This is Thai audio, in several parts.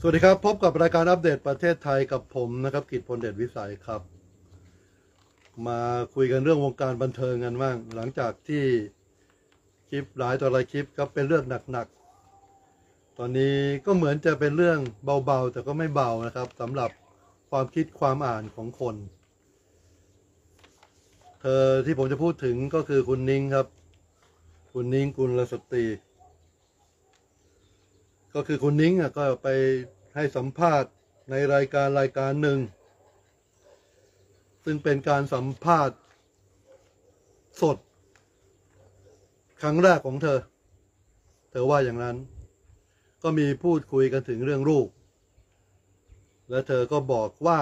วัสดีครับพบกับรายการอัปเดตประเทศไทยกับผมนะครับกิตพลเดชวิสัยครับมาคุยกันเรื่องวงการบันเทิงกันบ้างหลังจากที่คลิปหลายต่อหลายคลิปครับเป็นเรื่องหนักๆตอนนี้ก็เหมือนจะเป็นเรื่องเบาๆแต่ก็ไม่เบานะครับสำหรับความคิดความอ่านของคนเธอที่ผมจะพูดถึงก็คือคุณนิ้งครับคุณนิ้งกุลสตรีก็คือคุณนิ้งก็ไปให้สัมภาษณ์ในรายการหนึ่งซึ่งเป็นการสัมภาษณ์สดครั้งแรกของเธอว่าอย่างนั้นก็มีพูดคุยกันถึงเรื่องลูกและเธอก็บอกว่า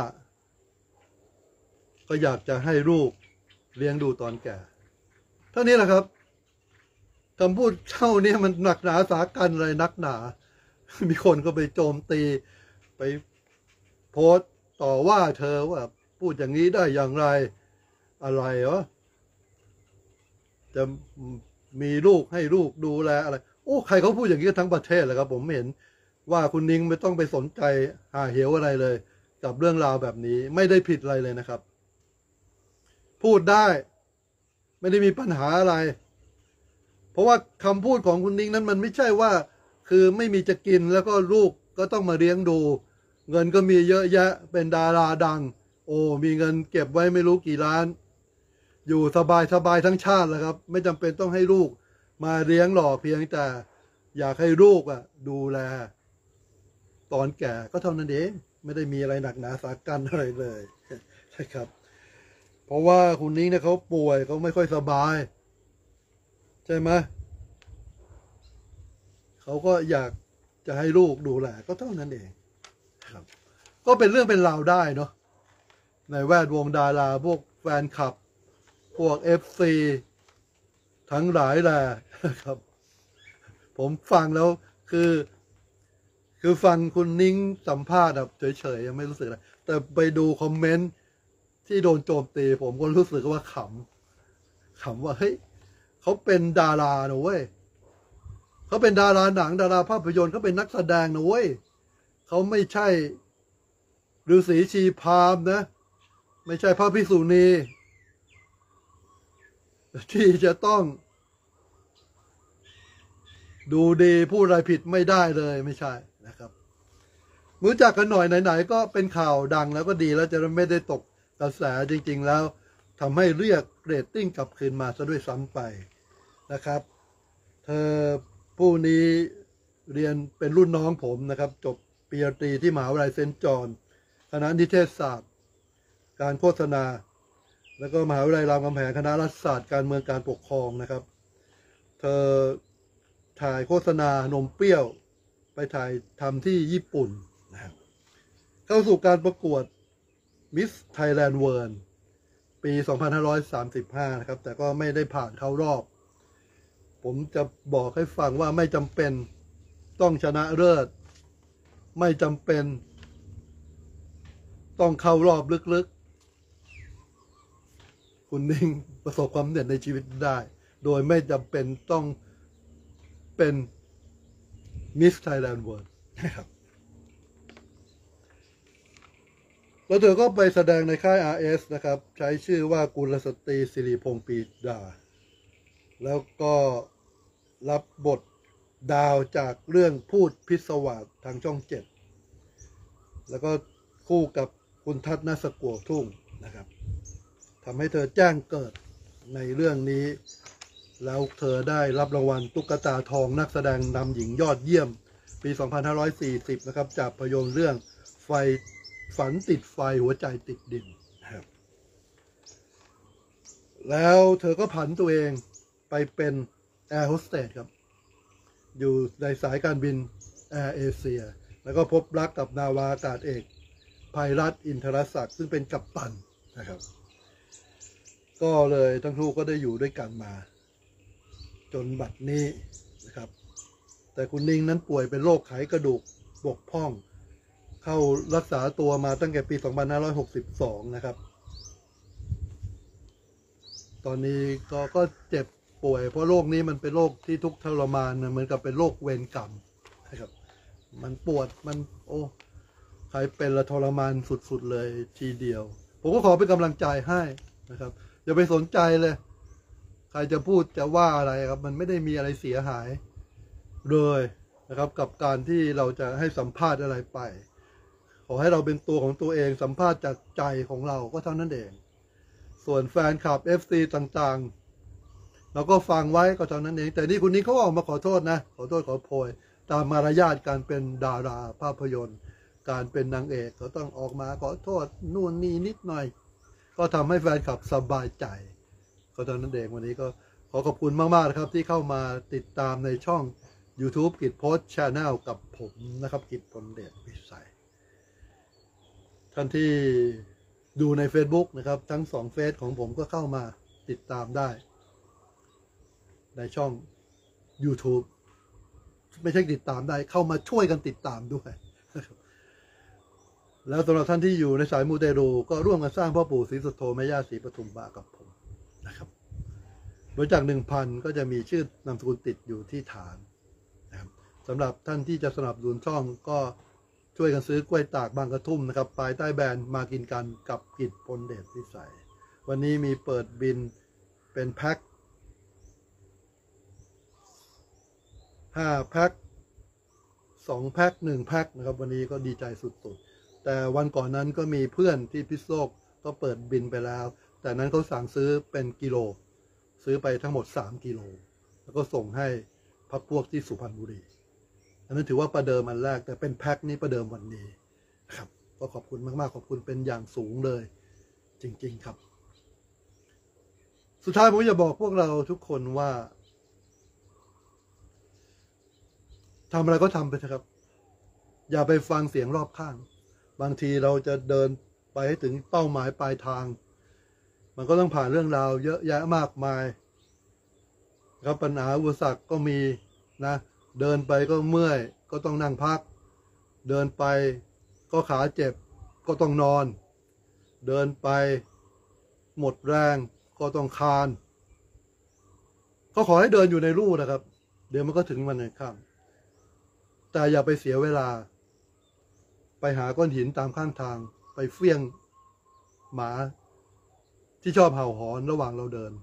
ก็อยากจะให้ลูกเลี้ยงดูตอนแก่เท่านี้แหละครับคำพูดเท่านี้มันหนักหนาสากันเลยนักหนามีคนก็ไปโจมตีไปโพสต์ต่อว่าเธอว่าพูดอย่างนี้ได้อย่างไรอะไรวะจะมีลูกให้ลูกดูแลอะไรโอ้ใครเขาพูดอย่างนี้ทั้งประเทศเลยครับผมเห็นว่าคุณนิ้งไม่ต้องไปสนใจหาเหวอะไรเลยกับเรื่องราวแบบนี้ไม่ได้ผิดอะไรเลยนะครับพูดได้ไม่ได้มีปัญหาอะไรเพราะว่าคำพูดของคุณนิ้งนั้นมันไม่ใช่ว่าคือไม่มีจะกินแล้วก็ลูกก็ต้องมาเลี้ยงดูเงินก็มีเยอะแยะเป็นดาราดังโอ้มีเงินเก็บไว้ไม่รู้กี่ล้านอยู่สบายทั้งชาติแล้วครับไม่จำเป็นต้องให้ลูกมาเลี้ยงหรอกเพียงแต่อยากให้ลูกดูแลตอนแก่ก็เท่านั้นเองไม่ได้มีอะไรหนักหนาสากันอะไรเลยนะครับเพราะว่าคุณนิ้งเนี่ยเขาป่วยเขาไม่ค่อยสบายใช่ไหมเขาก็อยากจะให้ลูกดูแลก็เท่านั้นเองครับก็เป็นเรื่องเป็นราวได้เนาะในแวดวงดาราพวกแฟนคลับพวก FC ทั้งหลายแหละครับผมฟังแล้วคือฟังคุณนิ้งสัมภาษณ์แบบเฉยๆยังไม่รู้สึกอะไรแต่ไปดูคอมเมนต์ที่โดนโจมตีผมก็รู้สึกว่าขำว่าเฮ้ยเขาเป็นดารานะเว้ยเขาเป็นดาราหนังดาราภาพยนตร์เขาเป็นนักแสดงนะเว้ยเขาไม่ใช่ฤาษีชีพราหมณ์นะไม่ใช่พระภิกษุณีที่จะต้องดูดีพูดอะไรผิดไม่ได้เลยไม่ใช่นะครับรู้จักกันหน่อยไหนๆก็เป็นข่าวดังแล้วก็ดีแล้วจะไม่ได้ตกกระแสจริงๆแล้วทำให้เรียกเรตติ้งกลับคืนมาซะด้วยซ้ำไปนะครับเธอผู้นี้เรียนเป็นรุ่นน้องผมนะครับจบปริญญาตรีที่มหาวิทยาลัยเซนต์จอห์นคณะนิเทศศาสตร์การโฆษณาแล้วก็มหาวิทยาลัยรามคำแหงคณะรัฐศาสตร์การเมืองการปกครองนะครับเธอถ่ายโฆษณานมเปรี้ยวไปถ่ายทำที่ญี่ปุ่นนะครับเข้าสู่การประกวด Miss Thailand World ปี 2535 นะครับแต่ก็ไม่ได้ผ่านเข้ารอบผมจะบอกให้ฟังว่าไม่จำเป็นต้องชนะเลิศไม่จำเป็นต้องเข้ารอบลึกๆคุณนิ่งประสบความสำเร็จในชีวิตได้โดยไม่จำเป็นต้องเป็น Miss Thailand World นะครับแล้วเธอก็ไปแสดงในค่าย RS นะครับใช้ชื่อว่ากุลสตรีสิริพงษ์ปีดาแล้วก็รับบทดาวจากเรื่องพูดพิศวาสทางช่อง7แล้วก็คู่กับคุณทัศน์ ณ สกัวทุ่งนะครับทำให้เธอแจ้งเกิดในเรื่องนี้แล้วเธอได้รับรางวัลตุ๊กตาทองนักแสดงนำหญิงยอดเยี่ยมปี 2540 นะครับจากภาพยนตร์เรื่องไฟฝันติดไฟหัวใจติดดินนะครับแล้วเธอก็ผันตัวเองไปเป็นแอร์โฮสเตสครับอยู่ในสายการบินแอร์เอเชียแล้วก็พบรักกับนาวาอากาศเอกไพรัตน์อินทรศักดิ์ซึ่งเป็นกัปตันนะครับก็เลยทั้งคู่ก็ได้อยู่ด้วยกันมาจนบัดนี้นะครับแต่คุณนิ้งนั้นป่วยเป็นโรคไขกระดูกบกพร่องเข้ารักษาตัวมาตั้งแต่ปี 2562 นะครับตอนนี้ก็เจ็บป่วยเพราะโรคนี้มันเป็นโรคที่ทุกข์ทรมานเหมือนกับเป็นโรคเวรกรรมนะครับมันปวดมันโอ้ใครเป็นละทรมานสุดๆเลยทีเดียวผมก็ขอเป็นกำลังใจให้นะครับอย่าไปสนใจเลยใครจะพูดจะว่าอะไรครับมันไม่ได้มีอะไรเสียหายเลยนะครับกับการที่เราจะให้สัมภาษณ์อะไรไปขอให้เราเป็นตัวของตัวเองสัมภาษณ์จากใจของเราก็เท่านั้นเองส่วนแฟนคลับ FC ต่างๆเราก็ฟังไว้ก็เท่านั้นเองแต่นี่คุณนี้เขาออกมาขอโทษนะขอโทษขอโพยตามมารยาทการเป็นดาราภาพยนตร์การเป็นนางเอกเขาต้องออกมาขอโทษนู่นนี่นิดหน่อยก็ทำให้แฟนคลับสบายใจก็เท่านั้นเองวันนี้ก็ขอขอบคุณมากๆนะครับที่เข้ามาติดตามในช่อง YouTube กิจโพสต์ Channel กับผมนะครับกิจพลเดชวิสัยท่านที่ดูใน Facebook นะครับทั้ง2เฟซของผมก็เข้ามาติดตามได้ในช่อง YouTube ไม่ใช่ติดตามได้เข้ามาช่วยกันติดตามด้วยนะครับแล้วสำหรับท่านที่อยู่ในสายมูเตลูก็ร่วมกันสร้างพ่อปู่ศรีสุโธแม่ย่าศรีปทุมมากับผมนะครับบริจาค 1,000 ก็จะมีชื่อนามสกุลติดอยู่ที่ฐานนะครับสำหรับท่านที่จะสนับสนุนช่องก็ช่วยกันซื้อกล้วยตากบางกระทุ่มนะครับภายใต้แบรนด์มากินกันกับกิจพลเดชวิสัยวันนี้มีเปิดบินเป็นแพ็ค5 แพ็ค2 แพ็ค1 แพ็คนะครับวันนี้ก็ดีใจสุดๆแต่วันก่อนนั้นก็มีเพื่อนที่พิษณุโลกก็เปิดบินไปแล้วแต่นั้นเขาสั่งซื้อเป็นกิโลซื้อไปทั้งหมด3 กิโลแล้วก็ส่งให้พรรคพวกที่สุพรรณบุรีอันนั้นถือว่าประเดิมอันแรกแต่เป็นแพ็คนี้ประเดิมวันนี้ครับก็ขอบคุณมากๆขอบคุณเป็นอย่างสูงเลยจริงๆครับสุดท้ายผมจะบอกพวกเราทุกคนว่าทำอะไรก็ทำไปเถอะครับอย่าไปฟังเสียงรอบข้างบางทีเราจะเดินไปให้ถึงเป้าหมายปลายทางมันก็ต้องผ่านเรื่องราวเยอะแยะมากมายครับปัญหาอุปสรรคก็มีนะเดินไปก็เมื่อยก็ต้องนั่งพักเดินไปก็ขาเจ็บก็ต้องนอนเดินไปหมดแรงก็ต้องคลานก็ขอให้เดินอยู่ในรูนะครับเดี๋ยวมันก็ถึงวันในค่ำแต่อย่าไปเสียเวลาไปหาก้อนหินตามข้างทางไปเฟี้ยงหมาที่ชอบเห่าหอนระหว่างเราเดิน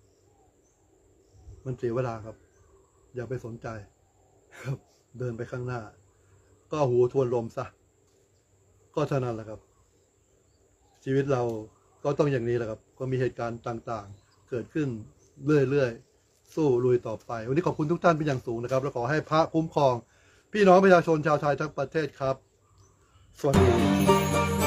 มันเสียเวลาครับอย่าไปสนใจครับเดินไปข้างหน้าก็หูทวนลมซะก็เท่านั้นแหละครับชีวิตเราก็ต้องอย่างนี้แหละครับก็มีเหตุการณ์ต่างๆเกิดขึ้นเรื่อยๆสู้ลุยต่อไปวันนี้ขอบคุณทุกท่านเป็นอย่างสูงนะครับและขอให้พระคุ้มครองพี่น้องประชาชนชาวไทยทั้งประเทศครับสวัสดี